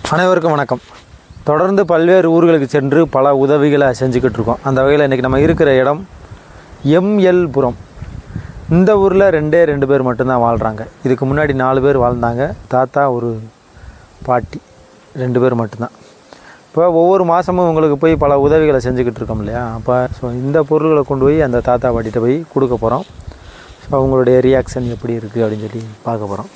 அனைவருக்கும் வணக்கம். தொடர்ந்து பல்வேறு ஊர்களுக்கு சென்று பல உதவிகளை செஞ்சுக்கிட்டு இருக்கோம். அந்த வகையில் இன்றைக்கி நம்ம இருக்கிற இடம் எம்எல் புரம். இந்த ஊரில் ரெண்டு பேர் மட்டும்தான் வாழ்கிறாங்க. இதுக்கு முன்னாடி 4 பேர் வாழ்ந்தாங்க. தாத்தா ஒரு பாட்டி 2 பேர் மட்டும்தான். இப்போ ஒவ்வொரு மாதமும் உங்களுக்கு போய் பல உதவிகளை செஞ்சுக்கிட்டு இருக்கோம் இல்லையா? அப்போ இந்த பொருள்களை கொண்டு போய் அந்த தாத்தா பாட்டிகிட்ட போய் கொடுக்க போகிறோம். ஸோ அவங்களுடைய ரியாக்ஷன் எப்படி இருக்குது அப்படின்னு சொல்லி பார்க்க போகிறோம்.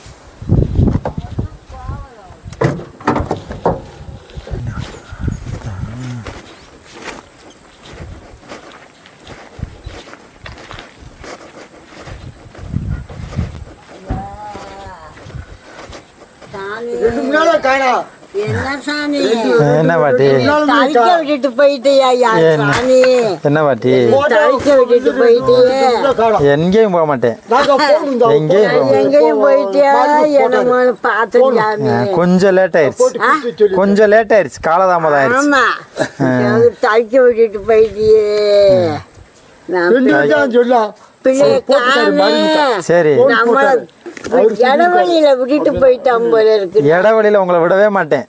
என்ன பாட்டி விட்டுட்டு போயிட்டியா? என்ன பாட்டி விட்டுட்டு போயிட்டியே? எங்கேயும் போக மாட்டேன். எங்கேயும் போயிட்டியா? என்னமோ பாத்துருக்காங்க. கொஞ்சம் லேட் ஆயிடுச்சு. காலதாமதம் ஆயிடுச்சு. ஆமா, தவிக்க விட்டுட்டு போயிட்டியே. சரி, இடவழியில விட்டுட்டு போயிட்டான் போல இருக்கு. இடவழியில உங்களை விடவே மாட்டேன்.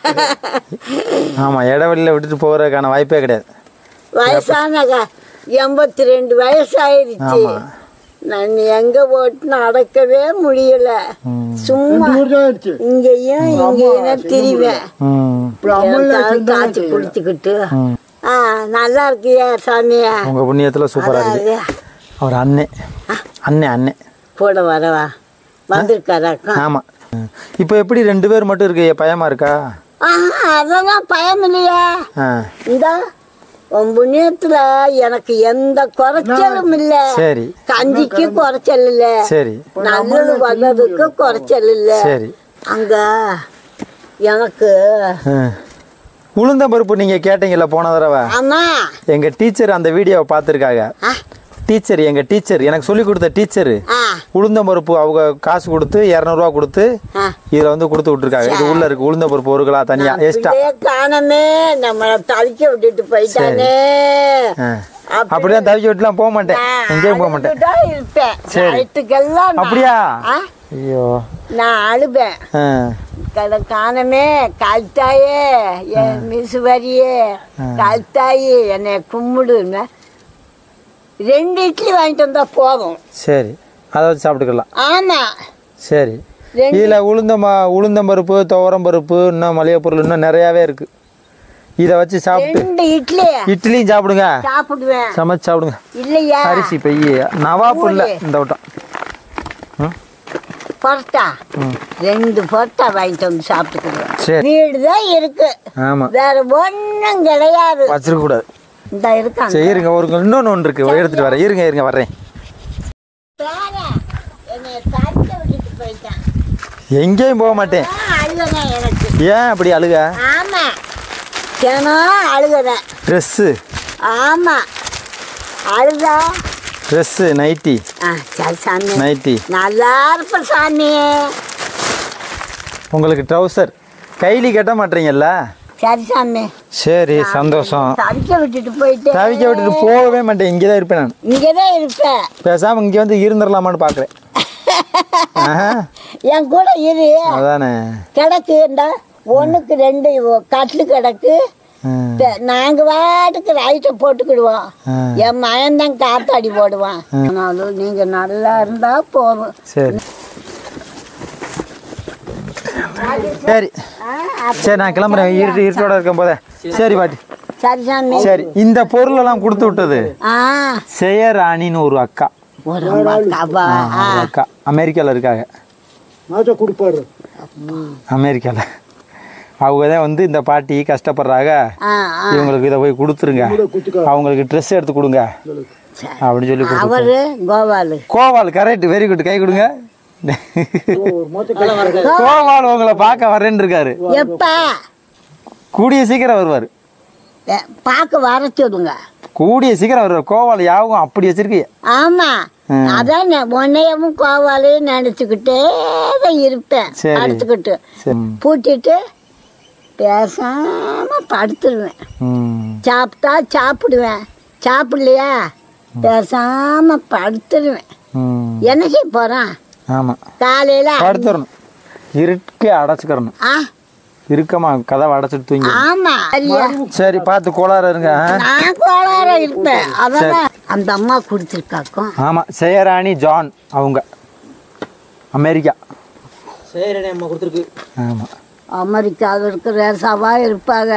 ஆமா, இடவழியில விட்டுட்டு போறதுக்கான வாய்ப்பே கிடையாது. வயசான 82 வயசாயிருச்சு. நான் எங்க போட்டு நடக்கவே முடியல. சும்மா இங்கேயும் திரிவேன். காய்ச்சி குடிச்சுக்கிட்டு நல்லா இருக்கியா சாமியா? உங்க புண்ணியத்துல சூப்பரா இருக்கு. அவர் அண்ணே போட வரவா வந்திருக்காரா? ஆமா. இப்போ எப்படி 2 பேர் மட்டும் இருக்கு? பயமா இருக்கா? அதெல்லாம் பயம் இல்லையா? இந்த உன் புண்ணியத்துல எனக்கு எந்த குறைச்சலும் இல்ல. சரி. கஞ்சிக்கு குறைச்சல் இல்ல. சரி. நல்லது வந்ததுக்கு குறைச்சல் இல்ல. சரி. அங்க எனக்கு உளுந்தம்பருப்பு நீங்க கேட்டீங்கல்ல போன தடவை? ஆமா. எங்க டீச்சர் அந்த வீடியோவை பார்த்துருக்காங்க. எங்க டீச்சர் எனக்கு சொல்லி கொடுத்த டீச்சர் உளுந்தம்பருப்பு அவங்க காசு கொடுத்து 200 ரூபா கொடுத்து இதுல வந்து கொடுத்து விட்டுருக்காங்க. இது உள்ள இருக்கு உளுந்தம்பருப்பு 1 கிலோ தனியா எக்ஸ்ட்ரா. காணமே, நம்மள தவிக்க விட்டுட்டு போயிட்டானே. அப்படிதான் தவிக்க விட்டுலாம் போக மாட்டேன், எங்கேயும் போக மாட்டேன். அப்படியா? ஐயோ, நான் அழுவேன். காணமே, கல்தாயே என் மிசுவரியே, கல்தாயி என்னை கும்பிடுன்னு 2 இட்லி வாங்கிட்டு வந்தா போதும். சரி, அதை வச்சு சாப்பிட்டுக்கலாம். ஆமா. சரி. இதில் உளுந்தம்பருப்பு, துவரம்பருப்பு, இன்னும் மளிகை பொருள் இன்னும் நிறையாவே இருக்கு. இதை வச்சு சாப்பிட்டு 2 இட்லியும் சாப்பிடுங்க. சாப்பிடுவேன். சமைச்சு சாப்பிடுங்க. இல்லையா? அரிசி பைய நவாப்பு இல்லை இந்த வட்டம். பரோட்டா 2 பரோட்டா வாங்கிட்டு வந்து சாப்பிட்டுக்குவேன். சரி. வீடுதான் இருக்கு. ஆமா, வேற ஒன்றும் கிடையாது. வச்சிருக்க கூடாது. இந்த இருக்காங்க. சரி, இருங்க. இன்னொன்று ஒன்று இருக்கு, எடுத்துட்டு வரேன். இருங்க வர்றேன். எங்கேயும் போக மாட்டேன். ஏன் அப்படி அழுக? ஆமா, அழுகுறேன். ட்ரெஸ்ஸு? ஆமா, அழுதா ட்ரெஸ்ஸு நைட்டி. சரி சாமி, நைட்டி நல்லா இருப்ப சாமி. உங்களுக்கு ட்ரௌசர் கைலி கட்ட மாட்டீங்கல்ல? சரி சாமி. சரி, சந்தோஷம். தவிக்க விட்டுட்டு போகவே மாட்டேன். இங்கே தான் இருப்பேன். நான் இங்கேதான் இருப்பேன். பேசாம இங்கே வந்து இருந்துடலாமான்னு பார்க்குறேன். என் கூட இரு. அதானே கிடக்கு. இந்த 1க்கு 2 கட்லு கிடக்கு. நாங்க வாட்டுக்கு ரைட்டை போட்டுக்கிடுவோம். என் மகன் தான் காத்தாடி போடுவான். ஆனாலும் நீங்க நல்லா இருந்தா போதும். சரி சரி, நான் கிளம்புறேன். இருட்டோட இருக்கும் போதே. சரி பாட்டி. சரி சாமி. சரி, இந்த பொருள் எல்லாம் கொடுத்து விட்டது செயராணின்னு ஒரு அக்கா. அக்கா அமெரிக்கால இருக்காங்க. அமெரிக்கால அவங்க தான் வந்து இந்த பாட்டி கஷ்டப்படுறாங்க, இவங்களுக்கு இதை போய் கொடுத்துருங்க, அவங்களுக்கு ட்ரெஸ் எடுத்து கொடுங்க அப்படின்னு சொல்லி கொடுத்து. கோவால் கரெக்ட், வெரி குட். கை கொடுங்க. கோவால் உங்களை பார்க்க வரேன்னு இருக்காரு. கூடிய சீக்கிரம் வருவாரு. பார்க்க வர சொல்லுங்க. கூடிய சீக்கிரம் வருவார். கோவால் யாவும் அப்படி வச்சிருக்கீங்க. ஆமா, அதான் உன்னையவும் கோவாலையும் நினைச்சுக்கிட்டே தான் இருப்பேன். அடுத்துக்கிட்டு பூட்டிட்டு பேசாம படுத்துருவேன். சாப்பிட்டா சாப்பிடுவேன், சாப்பிடலையா பேசாம படுத்துருவேன். என்ன செய்ய போறான்? ஆமா, காலையில படுத்துறணும், இருட்டே அடைச்சுக்கிறணும். இருக்கமா கதவை அடைச்சிட்டு தூங்கி. ஆமா ஐயா. சரி பார்த்து கோளாறு இருங்க. நான் கோளாற இருப்பேன். அதான் அந்த அம்மா குடிச்சிருக்காக்கும். ஆமாம், ஜெயராணி ஜான் அவங்க அமெரிக்கா. ஜெயராணி அம்மா கொடுத்துருக்கு. ஆமாம், அமெரிக்காவில் இருக்கிற ரேசாவா இருப்பாங்க.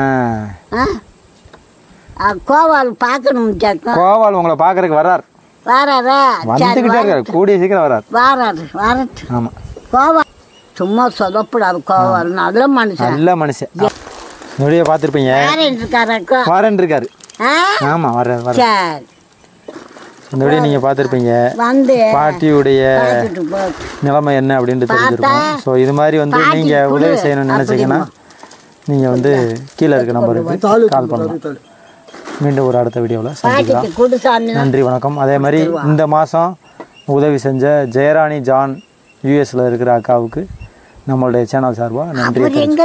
கோவால் பார்க்கணும் கேட்கும். கோவால் உங்களை பார்க்கறதுக்கு வரார். வராரா? வந்துக்கிட்டே இருக்காரு, கூடிய சீக்கிரம் வரார். வராரு வரட்டு. ஆமாம், கோவா சும்மா சொதப்படாது. கோவால் நல்ல மனுஷன். நல்ல மனுஷன். நொடியை பார்த்துருப்பீங்க. இருக்காராக்கோ வாரன் இருக்காரு. ஆமாம், வர்றார் வர. சரி இந்த வீடியோ நீங்கள் பார்த்துருப்பீங்க. வந்து பாட்டியுடைய பார்த்துட்டு போ. நிலைமை என்ன அப்படின்ட்டு தெரிஞ்சிருக்கும். ஸோ இது மாதிரி வந்து நீங்கள் உதவி செய்யணும்னு நினச்சிங்கன்னா நீங்கள் வந்து கீழே இருக்க நம்பருக்கு கால் பண்ணலாம். மீண்டும் ஒரு அடுத்த வீடியோவில் சந்திக்கலாம். பாட்டிக்கு குடுசாமி. நன்றி, வணக்கம். அதே மாதிரி இந்த மாதம் உதவி செஞ்ச ஜெயராணி ஜான் யூஎஸில் இருக்கிற அக்காவுக்கு நம்மளுடைய சேனல் சார்பாக நன்றி.